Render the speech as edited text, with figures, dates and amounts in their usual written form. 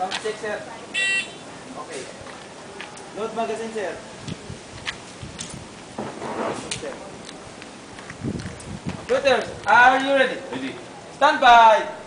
Sound check, sir. Okay. Load magazine, sir. Shooters, are you ready? Ready. Stand by.